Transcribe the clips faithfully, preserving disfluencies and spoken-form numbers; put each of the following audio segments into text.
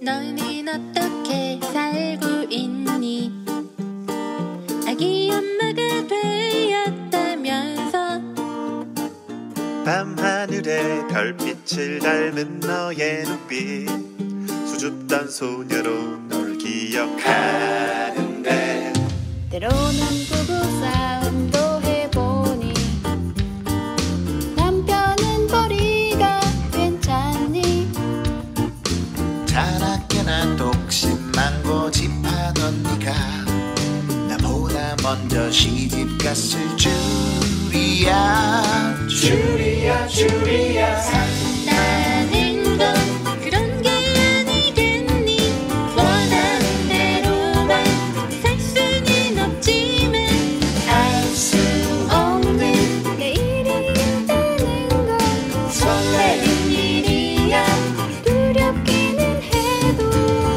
너는 어떻게 살고 있니? 아기 엄마가 되었다면서. 밤하늘에 별빛을 닮은 너의 눈빛, 수줍던 소녀로 널 기억하는데. 때로는 부부싸움도 해보니 남편은 벌이가 괜찮니? 자나깨나 독심만 고집하던 네가 나보다 먼저 시집갔을 줄이야. 줄이야 줄이야. 산다는 건 그런 게 아니겠니? 원하는 대로만 살 수는 없지만 알 수 없는 내일이 있다는 건 설레는 일이야. 두렵기는 해도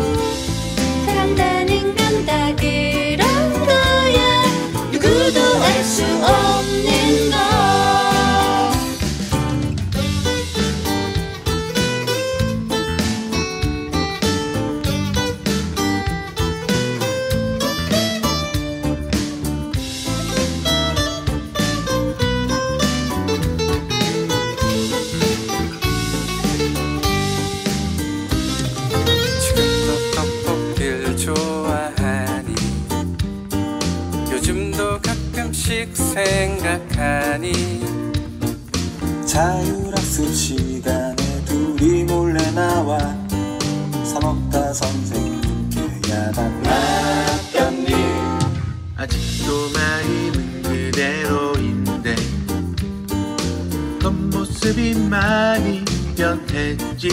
산다는 건 다 그런 거야. 누구도 알 수 없는 거. 지금도 떡볶이를 좋아하니? 요즘도 가끔씩 생각하니? 자율학습 시간에 둘이 몰래 나와 사먹다 선생님께 야단났던 일. 아직도 마음은 그대로인데 겉모습이 많이 변했지.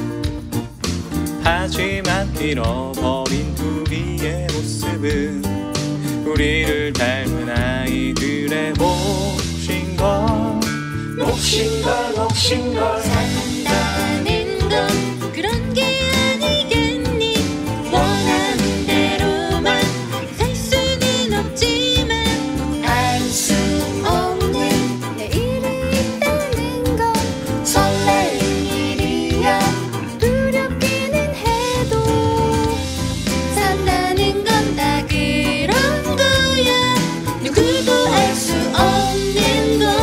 하지만 잃어버린 둘이의 모습은 우리를 닮은 아이들의 몫인걸. 몫인걸 몫인걸. 산다는 건 그런 게 아니겠니? 원하는 대로만 살 수는 없지만 알 수 없는 내일이 있다는 건 설레는 일이야. 두렵기는 해도 산다는 건 다 그런 거야. 누구도 알 수 없는 거.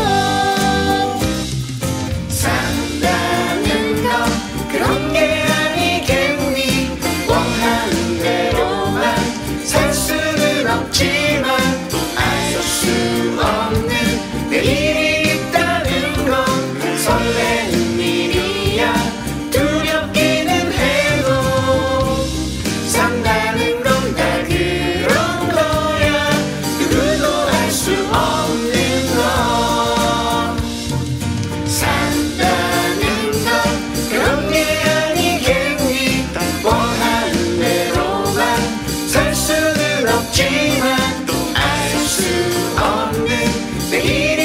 산다는 건 그런 게 아니겠니? 원하는 대로만 살 수는 없지만 알 수 없는 내일이 있다는 건 설레는 일이야. 두렵기는 해도 산다는 건 다 그런 거야. 누구도 알 수 없는 거. 산다는 건 그런 게 아니겠니? 원하는 대로만 살 수는 없지만 알 수 없는 내일이